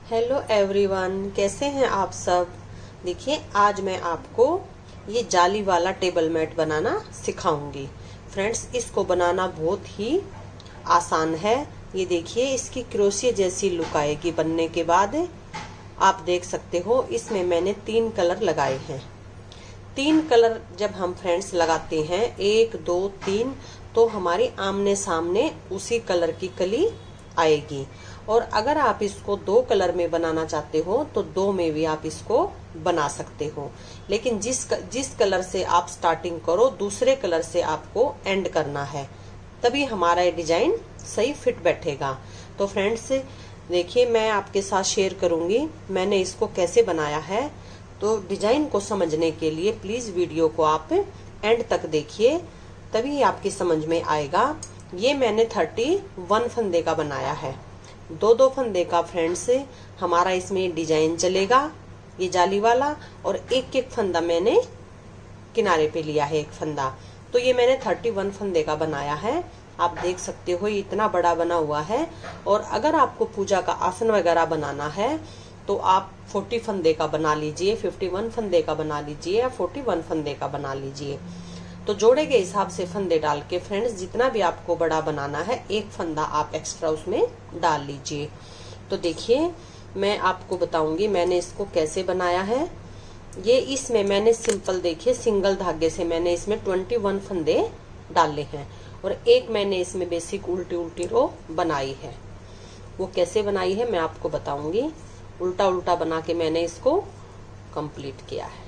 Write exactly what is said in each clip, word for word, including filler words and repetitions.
Hello everyone, कैसे हैं आप सब। देखिए, आज मैं आपको ये जाली वाला टेबल मैट बनाना सिखाऊंगी। फ्रेंड्स, इसको बनाना बहुत ही आसान है। ये देखिए, इसकी क्रोशिया जैसी लुक आएगी बनने के बाद। आप देख सकते हो, इसमें मैंने तीन कलर लगाए हैं। तीन कलर जब हम फ्रेंड्स लगाते हैं, एक दो तीन, तो हमारी आमने सामने उसी कलर की कली आएगी। और अगर आप इसको दो कलर में बनाना चाहते हो तो दो में भी आप इसको बना सकते हो, लेकिन जिस जिस कलर से आप स्टार्टिंग करो, दूसरे कलर से आपको एंड करना है, तभी हमारा ये डिजाइन सही फिट बैठेगा। तो फ्रेंड्स देखिए, मैं आपके साथ शेयर करूंगी मैंने इसको कैसे बनाया है। तो डिजाइन को समझने के लिए प्लीज वीडियो को आप एंड तक देखिए, तभी आपकी समझ में आएगा। ये मैंने थर्टी वन फंदे का बनाया है। दो दो फंदे का फ्रेंड्स हमारा इसमें डिजाइन चलेगा, ये जाली वाला। और एक एक फंदा मैंने किनारे पे लिया है, एक फंदा। तो ये मैंने थर्टी वन फंदे का बनाया है। आप देख सकते हो, ये इतना बड़ा बना हुआ है। और अगर आपको पूजा का आसन वगैरह बनाना है तो आप फोर्टी फंदे का बना लीजिए, फिफ्टी वन फंदे का बना लीजिए, या फोर्टी वन फंदे का बना लीजिए। तो जोड़े के हिसाब से फंदे डाल के फ्रेंड्स, जितना भी आपको बड़ा बनाना है, एक फंदा आप एक्स्ट्रा उसमें डाल लीजिए। तो देखिए, मैं आपको बताऊंगी मैंने इसको कैसे बनाया है। ये इसमें मैंने सिंपल देखिए सिंगल धागे से मैंने इसमें ट्वेंटी वन फंदे डाले हैं। और एक मैंने इसमें बेसिक उल्टी उल्टी रो बनाई है। वो कैसे बनाई है मैं आपको बताऊंगी। उल्टा उल्टा बना के मैंने इसको कंप्लीट किया है।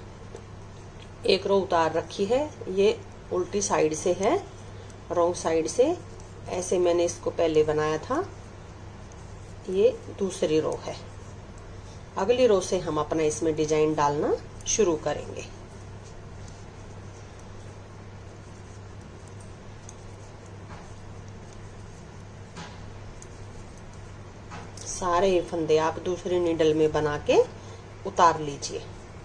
एक रो उतार रखी है, ये उल्टी साइड से है, रॉन्ग साइड से। ऐसे मैंने इसको पहले बनाया था। ये दूसरी रो है। अगली रो से हम अपना इसमें डिजाइन डालना शुरू करेंगे। सारे फंदे आप दूसरी नीडल में बना के उतार लीजिए।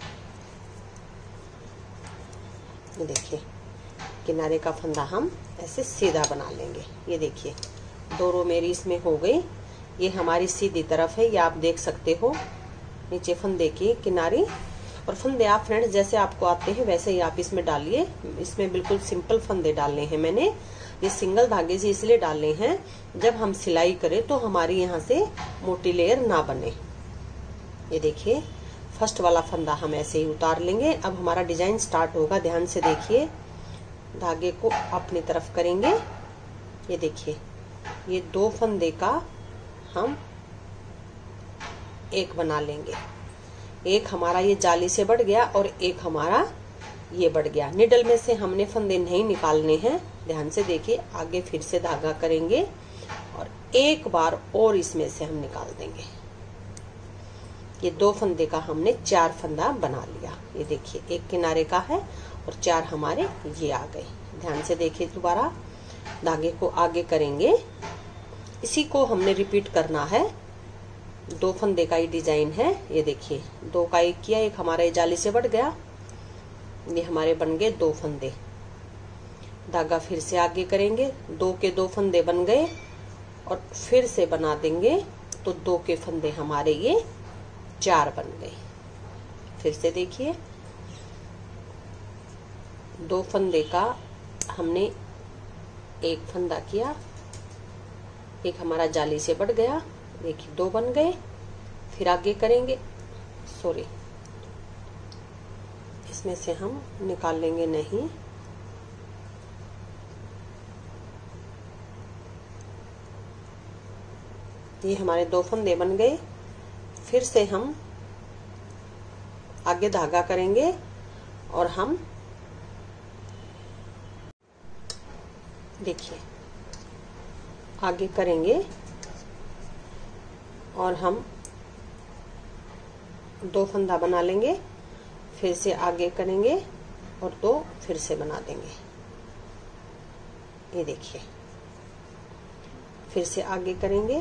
ये देखिए, किनारे का फंदा हम ऐसे सीधा बना लेंगे। ये देखिए, दो रो मेरी इसमें हो गई। ये हमारी सीधी तरफ है, ये आप देख सकते हो नीचे फंदे की किनारी। और फंदे आप फ्रेंड्स जैसे आपको आते हैं वैसे ही आप इसमें डालिए। इसमें बिल्कुल सिंपल फंदे डालने हैं। मैंने ये सिंगल धागे से इसलिए डालने हैं, जब हम सिलाई करें तो हमारी यहाँ से मोटी लेयर ना बने। ये देखिए, फर्स्ट वाला फंदा हम ऐसे ही उतार लेंगे। अब हमारा डिजाइन स्टार्ट होगा। ध्यान से देखिए, धागे को अपनी तरफ करेंगे। ये देखिए, ये दो फंदे का हम एक बना लेंगे। एक हमारा ये जाली से बढ़ गया और एक हमारा ये बढ़ गया। निडल में से हमने फंदे नहीं निकालने हैं। ध्यान से देखिए, आगे फिर से धागा करेंगे और एक बार और इसमें से हम निकाल देंगे। ये दो फंदे का हमने चार फंदा बना लिया। ये देखिए, एक किनारे का है और चार हमारे ये आ गए। ध्यान से देखिए, दोबारा धागे को आगे करेंगे। इसी को हमने रिपीट करना है। दो फंदे का ही डिजाइन है। ये देखिए, दो का एक किया, एक हमारा जाली से बढ़ गया। ये हमारे बन गए दो फंदे। धागा फिर से आगे करेंगे, दो के दो फंदे बन गए और फिर से बना देंगे तो दो के फंदे हमारे ये चार बन गए। फिर से देखिए, दो फंदे का हमने एक फंदा किया, एक हमारा जाली से बढ़ गया। देखिए, दो बन गए। फिर आगे करेंगे, सॉरी इसमें से हम निकाल लेंगे नहीं। ये हमारे दो फंदे बन गए। फिर से हम आगे धागा करेंगे और हम देखिए आगे करेंगे और हम दो फंदा बना लेंगे। फिर से आगे करेंगे और दो फिर से बना देंगे। ये देखिए, फिर से आगे करेंगे,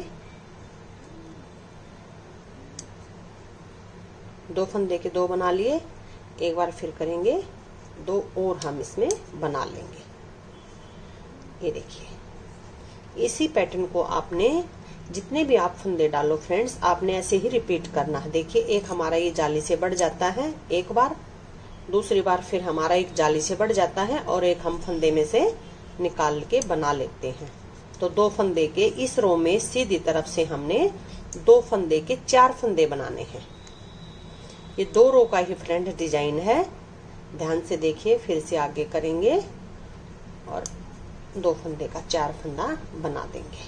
दो फंदे के दो बना लिए। एक बार फिर करेंगे, दो और हम इसमें बना लेंगे। ये देखिए, इसी पैटर्न को आपने जितने भी आप फंदे डालो फ्रेंड्स, आपने ऐसे ही रिपीट करना है। देखिए एक हमारा ये जाली से बढ़ जाता है एक बार, दूसरी बार फिर हमारा एक जाली से बढ़ जाता है और एक हम फंदे में से निकाल के बना लेते हैं। तो दो फंदे के इस रो में सीधी तरफ से हमने दो फंदे के चार फंदे बनाने हैं। ये दो रो का ही फ्रेंड डिजाइन है, ध्यान से देखिए। फिर से आगे करेंगे और दो फंदे का चार फंदा बना देंगे।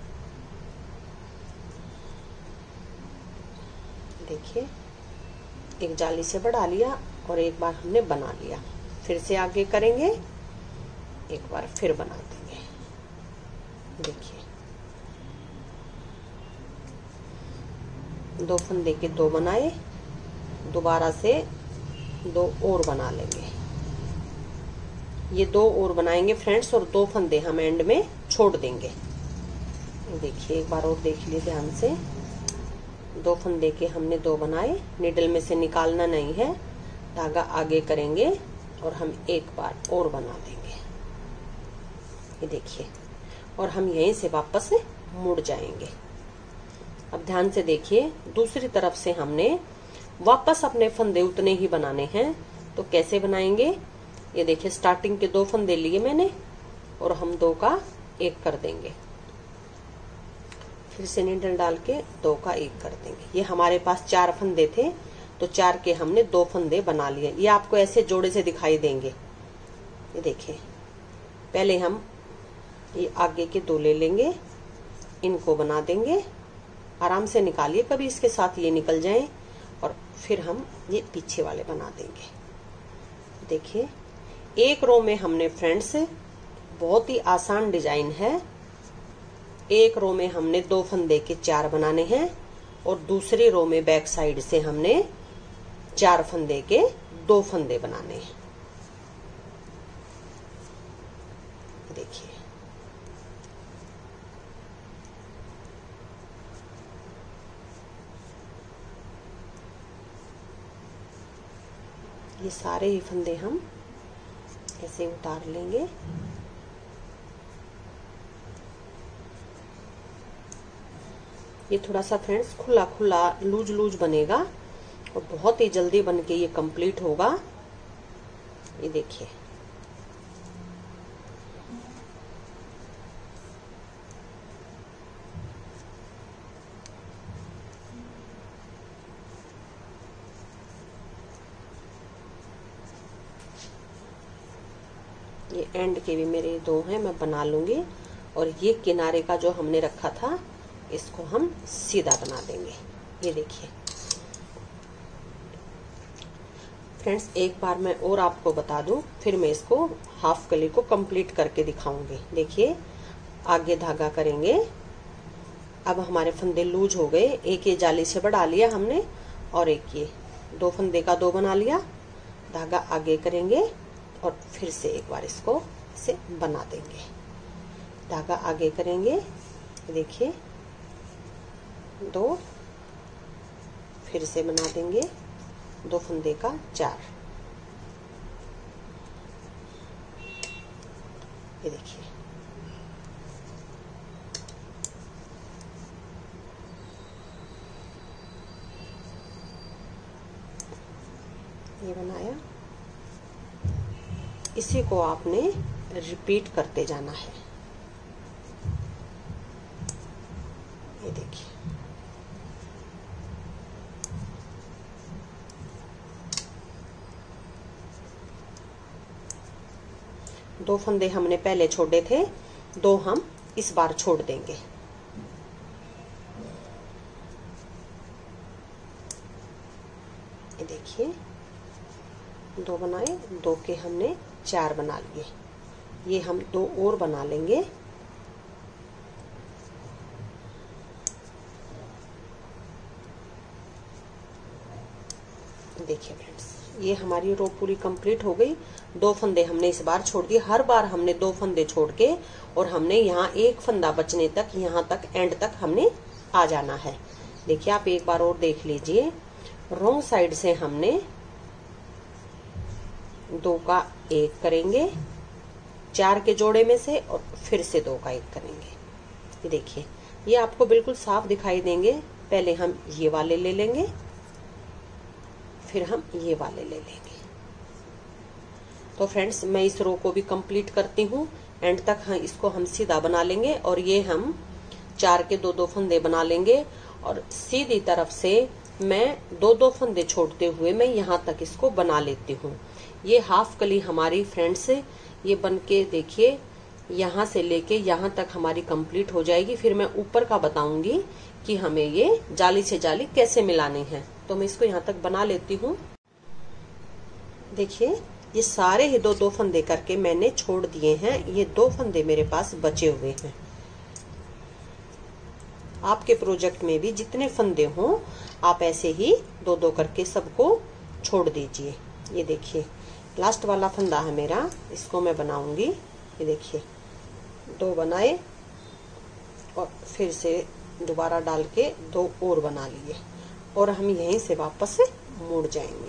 देखिए एक जाली से बढ़ा लिया और एक बार हमने बना लिया। फिर से आगे करेंगे, एक बार फिर बना देंगे। देखिए दो फंदे के दो बनाए, दोबारा से दो और बना लेंगे। ये दो और बनाएंगे फ्रेंड्स और दो फंदे हम एंड में छोड़ देंगे। देखिए एक बार और देख लिए ध्यान से। दो फंदे के हमने दो बनाए, निडल में से निकालना नहीं है, धागा आगे करेंगे और हम एक बार और बना देंगे। ये देखिए, और हम यहीं से वापस मुड़ जाएंगे। अब ध्यान से देखिए, दूसरी तरफ से हमने वापस अपने फंदे उतने ही बनाने हैं। तो कैसे बनाएंगे, ये देखिए स्टार्टिंग के दो फंदे लिए मैंने और हम दो का एक कर देंगे। फिर से नीडल डाल के दो का एक कर देंगे। ये हमारे पास चार फंदे थे तो चार के हमने दो फंदे बना लिए। ये आपको ऐसे जोड़े से दिखाई देंगे। ये देखिए, पहले हम ये आगे के दो ले लेंगे, इनको बना देंगे। आराम से निकालिए, कभी इसके साथ ये निकल जाएं, और फिर हम ये पीछे वाले बना देंगे। देखिए एक रो में हमने फ्रेंड्स, बहुत ही आसान डिजाइन है, एक रो में हमने दो फंदे के चार बनाने हैं और दूसरी रो में बैक साइड से हमने चार फंदे के दो फंदे बनाने हैं। देखिए ये सारे ही फंदे हम ऐसे उतार लेंगे। ये थोड़ा सा फ्रेंड्स खुला खुला लूज लूज बनेगा और बहुत ही जल्दी बन के ये कंप्लीट होगा। ये देखिए ये एंड के भी मेरे दो हैं, मैं बना लूंगी। और ये किनारे का जो हमने रखा था इसको हम सीधा बना देंगे। ये देखिए फ्रेंड्स, एक बार मैं और आपको बता दूं, फिर मैं इसको हाफ कली को कंप्लीट करके दिखाऊंगी। देखिए आगे धागा करेंगे। अब हमारे फंदे लूज हो गए, एक ये जाली से बढ़ा लिया हमने और एक ये दो फंदे का दो बना लिया। धागा आगे करेंगे और फिर से एक बार इसको से बना देंगे। धागा आगे करेंगे, देखिए दो, फिर से बना देंगे दो फंदे का चार। ये देखिए ये बनाया। इसी को आपने रिपीट करते जाना है। ये देखिए दो फंदे हमने पहले छोड़े थे, दो हम इस बार छोड़ देंगे। ये देखिए दो बनाए, दो के हमने चार बना लिए। ये हम दो और बना लेंगे। देखिए फ्रेंड्स, ये हमारी रो पूरी कंप्लीट हो गई। दो फंदे हमने इस बार छोड़ दिए। हर बार हमने दो फंदे छोड़ के और हमने यहाँ एक फंदा बचने तक, यहाँ तक एंड तक हमने आ जाना है। देखिए आप एक बार और देख लीजिए। रॉन्ग साइड से हमने दो का एक करेंगे चार के जोड़े में से और फिर से दो का एक करेंगे। ये देखिए ये आपको बिल्कुल साफ दिखाई देंगे। पहले हम ये वाले ले लेंगे, फिर हम ये वाले ले लेंगे। तो फ्रेंड्स मैं इस रो को भी कंप्लीट करती हूँ। एंड तक हम इसको हम सीधा बना लेंगे और ये हम चार के दो दो फंदे बना लेंगे। और सीधी तरफ से मैं दो दो फंदे छोड़ते हुए मैं यहाँ तक इसको बना लेती हूँ। ये हाफ कली हमारी फ्रेंड्स ये बन के देखिए, यहाँ से लेके यहाँ तक हमारी कंप्लीट हो जाएगी। फिर मैं ऊपर का बताऊंगी कि हमें ये जाली से जाली कैसे मिलानी है। तो मैं इसको यहाँ तक बना लेती हूँ। देखिए ये सारे ही दो दो फंदे करके मैंने छोड़ दिए हैं। ये दो फंदे मेरे पास बचे हुए हैं। आपके प्रोजेक्ट में भी जितने फंदे हों आप ऐसे ही दो दो करके सबको छोड़ दीजिए। ये देखिए लास्ट वाला फंदा है मेरा, इसको मैं बनाऊंगी। ये देखिए दो बनाए और फिर से दोबारा डाल के दो और बना लिए और हम यहीं से वापस मुड़ जाएंगे।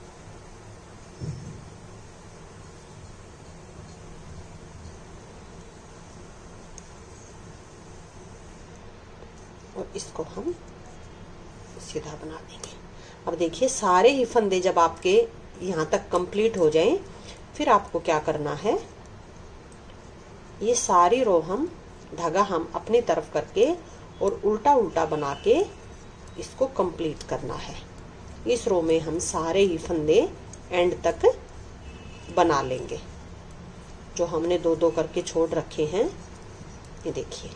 और इसको हम सीधा बना देंगे। अब देखिए सारे ही फंदे जब आपके यहाँ तक कंप्लीट हो जाएं, फिर आपको क्या करना है, ये सारी रो हम धागा हम अपनी तरफ करके और उल्टा उल्टा बना के इसको कंप्लीट करना है। इस रो में हम सारे ही फंदे एंड तक बना लेंगे जो हमने दो दो करके छोड़ रखे हैं। ये देखिए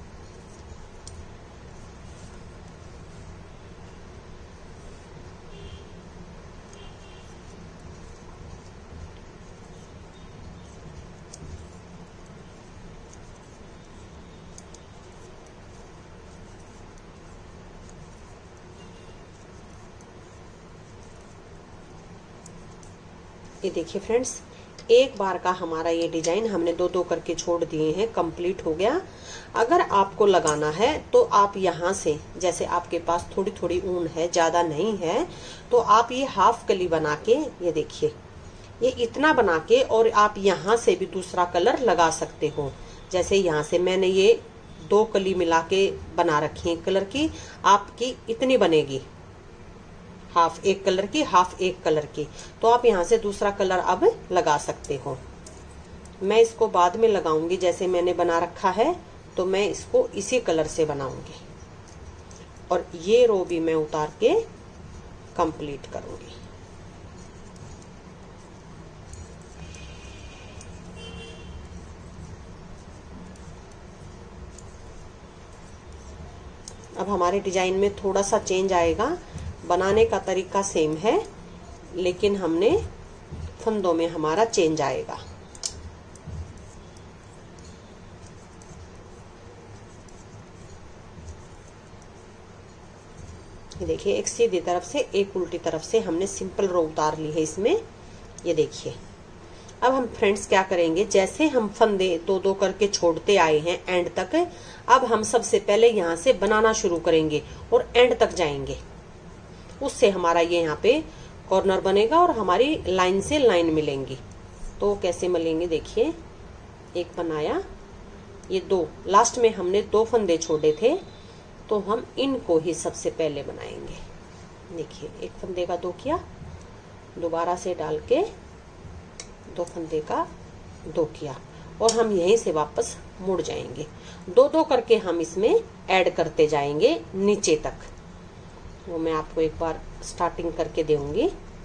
ये देखिए फ्रेंड्स एक बार का हमारा ये डिजाइन हमने दो दो करके छोड़ दिए हैं, कंप्लीट हो गया। अगर आपको लगाना है तो आप यहाँ से, जैसे आपके पास थोड़ी थोड़ी ऊन है, ज्यादा नहीं है, तो आप ये हाफ कली बना के, ये देखिए ये इतना बना के और आप यहाँ से भी दूसरा कलर लगा सकते हो। जैसे यहाँ से मैंने ये दो कली मिला के बना रखी है कलर की, आपकी इतनी बनेगी, हाफ एक कलर की हाफ एक कलर की। तो आप यहाँ से दूसरा कलर अब लगा सकते हो। मैं इसको बाद में लगाऊंगी, जैसे मैंने बना रखा है तो मैं इसको इसी कलर से बनाऊंगी और ये रो भी मैं उतार के कंप्लीट करूंगी। अब हमारे डिजाइन में थोड़ा सा चेंज आएगा, बनाने का तरीका सेम है लेकिन हमने फंदों में हमारा चेंज आएगा। ये देखिए एक सीधी तरफ से एक उल्टी तरफ से हमने सिंपल रो उतार ली है इसमें। ये देखिए अब हम फ्रेंड्स क्या करेंगे, जैसे हम फंदे दो दो करके छोड़ते आए हैं एंड तक, अब हम सबसे पहले यहाँ से बनाना शुरू करेंगे और एंड तक जाएंगे। उससे हमारा ये यहाँ पे कॉर्नर बनेगा और हमारी लाइन से लाइन मिलेंगी। तो कैसे मिलेंगे, देखिए एक बनाया, ये दो लास्ट में हमने दो फंदे छोड़े थे तो हम इनको ही सबसे पहले बनाएंगे। देखिए एक फंदे का दो किया, दोबारा से डाल के दो फंदे का दो किया और हम यहीं से वापस मुड़ जाएंगे। दो दो करके हम इसमें ऐड करते जाएंगे नीचे तक। वो मैं आपको एक बार स्टार्टिंग करके दूंगी।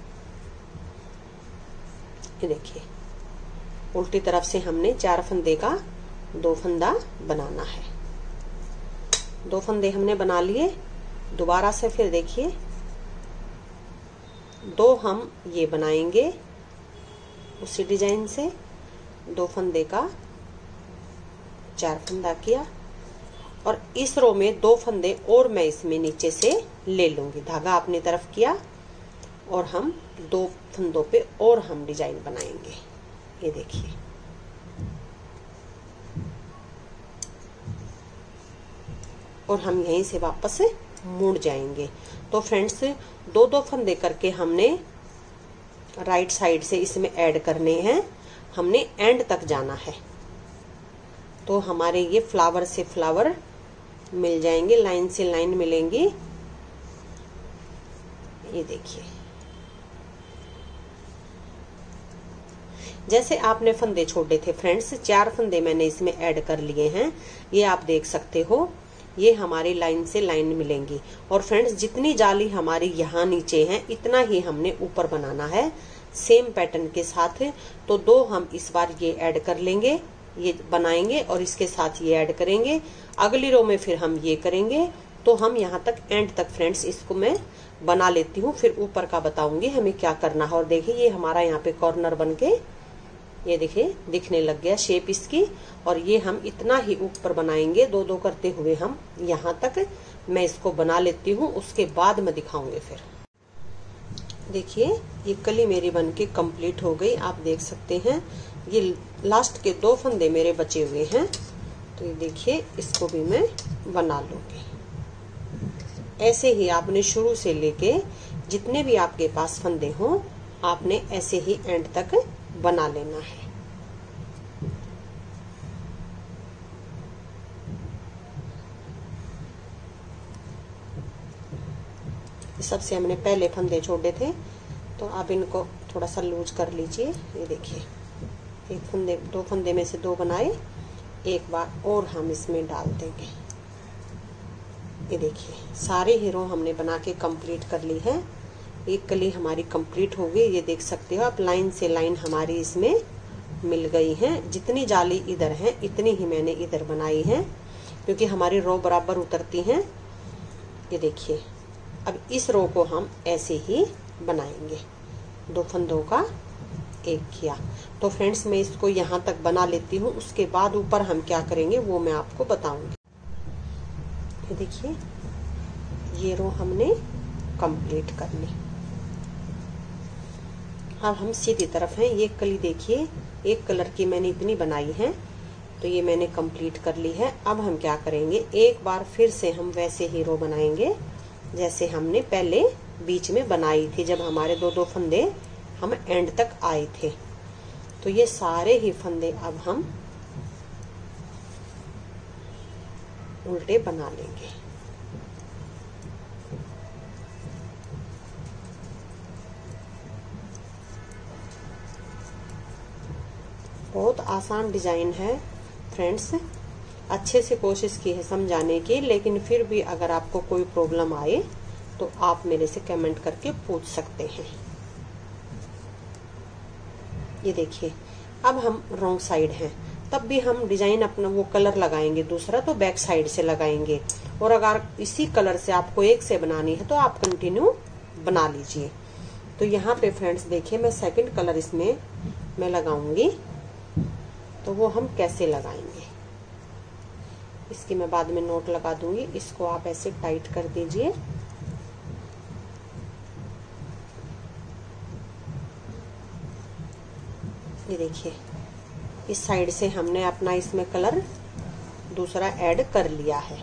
ये देखिए उल्टी तरफ से हमने चार फंदे का दो फंदा बनाना है। दो फंदे हमने बना लिए, दोबारा से फिर देखिए दो हम ये बनाएंगे उसी डिजाइन से, दो फंदे का चार फंदा किया और इस रो में दो फंदे और मैं इसमें नीचे से ले लूंगी। धागा अपनी तरफ किया और हम दो फंदों पे और हम डिजाइन बनाएंगे। ये देखिए और हम यहीं से वापस मुड़ जाएंगे। तो फ्रेंड्स दो दो फंदे करके हमने राइट साइड से इसमें ऐड करने हैं, हमने एंड तक जाना है। तो हमारे ये फ्लावर से फ्लावर मिल जाएंगे, लाइन से लाइन मिलेंगी। ये देखिए, जैसे आपने फंदे छोड़े थे फ्रेंड्स, चार फंदे मैंने इसमें ऐड कर लिए हैं। ये आप देख सकते हो, ये हमारी लाइन से लाइन मिलेंगी। और फ्रेंड्स, जितनी जाली हमारी यहाँ नीचे है इतना ही हमने ऊपर बनाना है सेम पैटर्न के साथ। तो दो हम इस बार ये ऐड कर लेंगे, ये बनाएंगे और इसके साथ ये ऐड करेंगे। अगली रो में फिर हम ये करेंगे। तो हम यहाँ तक एंड तक फ्रेंड्स इसको मैं बना लेती हूँ, फिर ऊपर का बताऊंगी हमें क्या करना है। और देखिए, ये हमारा यहाँ पे कॉर्नर बन के ये देखिए दिखने लग गया शेप इसकी। और ये हम इतना ही ऊपर बनाएंगे, दो दो करते हुए हम यहाँ तक मैं इसको बना लेती हूँ, उसके बाद मैं दिखाऊंगी। फिर देखिए, ये कली मेरी बन के कंप्लीट हो गई, आप देख सकते हैं। ये लास्ट के दो फंदे मेरे बचे हुए हैं, तो ये देखिए इसको भी मैं बना लूंगी। ऐसे ही आपने शुरू से लेके जितने भी आपके पास फंदे हों, आपने ऐसे ही एंड तक बना लेना है। सबसे हमने पहले फंदे छोड़े थे, तो आप इनको थोड़ा सा लूज कर लीजिए। ये देखिए, एक फंदे दो फंदे में से दो बनाए, एक बार और हम इसमें डाल देंगे। ये देखिए, सारे हीरो हमने बना के कंप्लीट कर ली है। एक कली हमारी कंप्लीट हो गई, ये देख सकते हो आप। लाइन से लाइन हमारी इसमें मिल गई है। जितनी जाली इधर है इतनी ही मैंने इधर बनाई है, क्योंकि हमारी रो बराबर उतरती हैं। ये देखिए, अब इस रो को हम ऐसे ही बनाएंगे, दो फंदों का एक किया। तो फ्रेंड्स, मैं इसको यहाँ तक बना लेती हूँ, उसके बाद ऊपर हम क्या करेंगे वो मैं आपको बताऊंगी। ये देखिए, ये रो हमने कंप्लीट कर ली। अब हम सीधी तरफ हैं। ये कली देखिए, एक कलर की मैंने इतनी बनाई है, तो ये मैंने कंप्लीट कर ली है। अब हम क्या करेंगे, एक बार फिर से हम वैसे ही रो बनाएंगे जैसे हमने पहले बीच में बनाई थी, जब हमारे दो दो फंदे हम एंड तक आए थे। तो ये सारे ही फंदे अब हम उल्टे बना लेंगे। बहुत आसान डिजाइन है फ्रेंड्स, अच्छे से कोशिश की है समझाने की, लेकिन फिर भी अगर आपको कोई प्रॉब्लम आए तो आप मेरे से कमेंट करके पूछ सकते हैं। ये देखिए, अब हम रॉन्ग साइड हैं, तब भी हम डिजाइन अपना वो कलर लगाएंगे दूसरा, तो बैक साइड से लगाएंगे। और अगर इसी कलर से आपको एक से बनानी है तो आप कंटिन्यू बना लीजिए। तो यहाँ पे फ्रेंड्स देखिए, मैं सेकंड कलर इसमें मैं लगाऊंगी, तो वो हम कैसे लगाएंगे इसकी मैं बाद में नोट लगा दूंगी। इसको आप ऐसे टाइट कर दीजिए। ये देखिए, इस साइड से हमने अपना इसमें कलर दूसरा ऐड कर लिया है।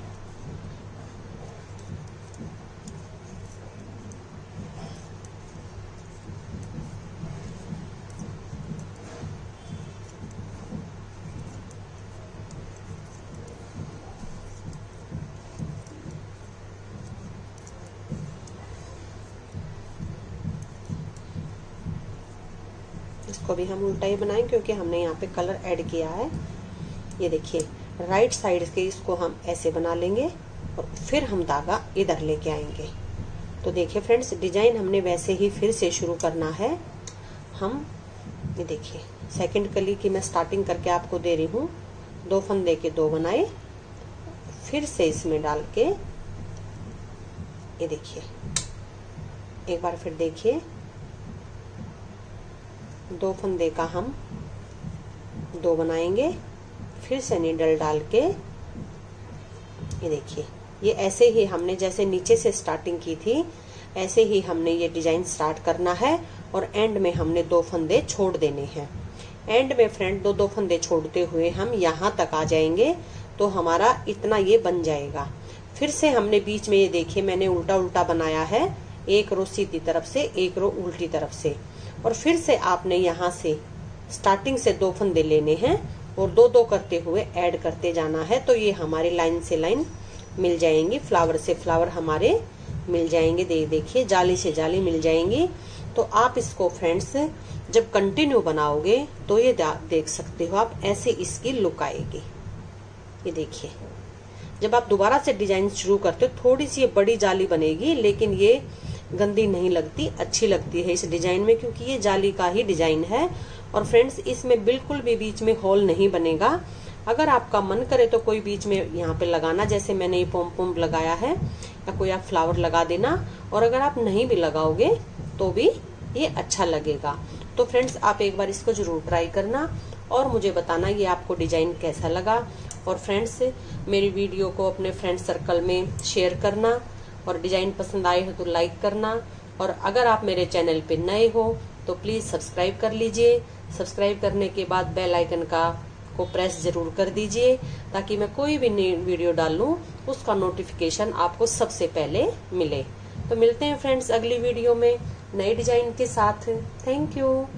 इसको भी हम उल्टा ही बनाएं, क्योंकि हमने यहाँ पे कलर ऐड किया है। ये देखिए, राइट साइड के इसको हम ऐसे बना लेंगे और फिर हम धागा इधर लेके आएंगे। तो देखिए फ्रेंड्स, डिजाइन हमने वैसे ही फिर से शुरू करना है। हम ये देखिए, सेकंड कली की मैं स्टार्टिंग करके आपको दे रही हूँ। दो फंदे के दो बनाए, फिर से इसमें डाल के ये देखिए, एक बार फिर देखिए, दो फंदे का हम दो बनाएंगे, फिर से नीडल डाल के ये देखिए, ये ऐसे ही हमने जैसे नीचे से स्टार्टिंग की थी ऐसे ही हमने ये डिजाइन स्टार्ट करना है। और एंड में हमने दो फंदे छोड़ देने हैं। एंड में फ्रेंड दो दो फंदे छोड़ते हुए हम यहाँ तक आ जाएंगे, तो हमारा इतना ये बन जाएगा। फिर से हमने बीच में ये देखिए, मैंने उल्टा उल्टा बनाया है, एक रो सीधी तरफ से, एक रो उल्टी तरफ से। और फिर से आपने यहाँ से स्टार्टिंग से दो फंदे लेने हैं और दो दो करते हुए ऐड करते जाना है। तो ये हमारी लाइन से लाइन मिल जाएंगी, फ्लावर से फ्लावर हमारे मिल जाएंगे। दे देखिए जाली से जाली मिल जाएंगी। तो आप इसको फ्रेंड्स जब कंटिन्यू बनाओगे तो ये देख सकते हो आप, ऐसे इसकी लुक आएगी। ये देखिए जब आप दोबारा से डिजाइन शुरू करते हो थोड़ी सी ये बड़ी जाली बनेगी, लेकिन ये गंदी नहीं लगती, अच्छी लगती है इस डिजाइन में, क्योंकि ये जाली का ही डिजाइन है। और फ्रेंड्स इसमें बिल्कुल भी बीच में होल नहीं बनेगा। अगर आपका मन करे तो कोई बीच में यहाँ पे लगाना, जैसे मैंने ये पोम पोम लगाया है, या कोई आप फ्लावर लगा देना। और अगर आप नहीं भी लगाओगे तो भी ये अच्छा लगेगा। तो फ्रेंड्स आप एक बार इसको जरूर ट्राई करना और मुझे बताना ये आपको डिजाइन कैसा लगा। और फ्रेंड्स मेरी वीडियो को अपने फ्रेंड सर्कल में शेयर करना, और डिजाइन पसंद आए हो तो लाइक करना। और अगर आप मेरे चैनल पे नए हो तो प्लीज सब्सक्राइब कर लीजिए। सब्सक्राइब करने के बाद बेल आइकन का को प्रेस जरूर कर दीजिए, ताकि मैं कोई भी नई वीडियो डालूं उसका नोटिफिकेशन आपको सबसे पहले मिले। तो मिलते हैं फ्रेंड्स अगली वीडियो में नए डिजाइन के साथ। Thank you.